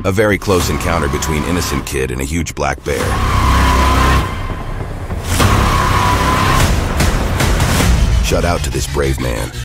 A very close encounter between innocent kid and a huge black bear. Shout out to this brave man.